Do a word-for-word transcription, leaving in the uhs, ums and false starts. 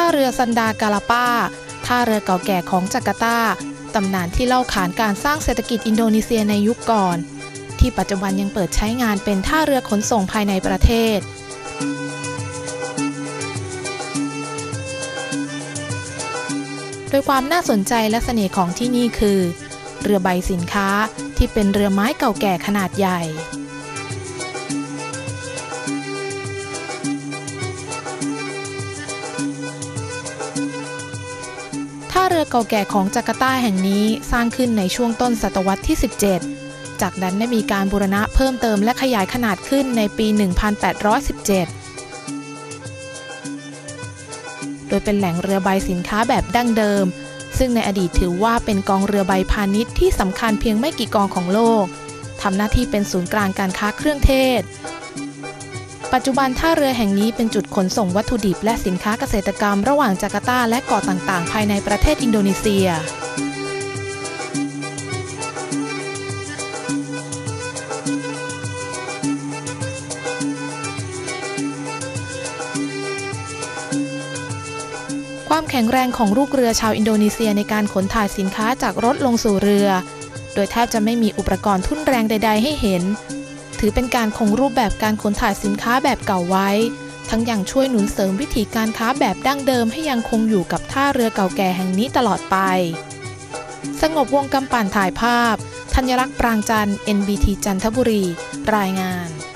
เรือซันดากาลาปาท่าเรือเก่าแก่ของจาการ์ตาตำนานที่เล่าขานการสร้างเศรษฐกิจอินโดนีเซียในยุคก่อนที่ปัจจุบันยังเปิดใช้งานเป็นท่าเรือขนส่งภายในประเทศโดยความน่าสนใจและเสน่ห์ของที่นี่คือเรือใบสินค้าที่เป็นเรือไม้เก่าแก่ขนาดใหญ่ท่าเรือเก่าแก่ของจาการ์ตาแห่งนี้สร้างขึ้นในช่วงต้นศตวรรษที่สิบเจ็ดจากนั้นได้มีการบูรณะเพิ่มเติมและขยายขนาดขึ้นในปี หนึ่งพันแปดร้อยสิบเจ็ด โดยเป็นแหล่งเรือใบสินค้าแบบดั้งเดิมซึ่งในอดีตถือว่าเป็นกองเรือใบพาณิชย์ที่สำคัญเพียงไม่กี่กองของโลกทำหน้าที่เป็นศูนย์กลางการค้าเครื่องเทศปัจจุบันท่าเรือแห่งนี้เป็นจุดขนส่งวัตถุดิบและสินค้าเกษตรกรรมระหว่างจาการ์ตาและเกาะต่างๆภายในประเทศอินโดนีเซียความแข็งแรงของลูกเรือชาวอินโดนีเซียในการขนถ่ายสินค้าจากรถลงสู่เรือโดยแทบจะไม่มีอุปกรณ์ทุ่นแรงใดๆให้เห็นถือเป็นการคงรูปแบบการขนถ่ายสินค้าแบบเก่าไว้ทั้งยังช่วยหนุนเสริมวิถีการค้าแบบดั้งเดิมให้ยังคงอยู่กับท่าเรือเก่าแก่แห่งนี้ตลอดไปสงบวงกำปั่นถ่ายภาพธัญลักษณ์ปรางจันทร์ เอ็น บี ที จันทบุรีรายงาน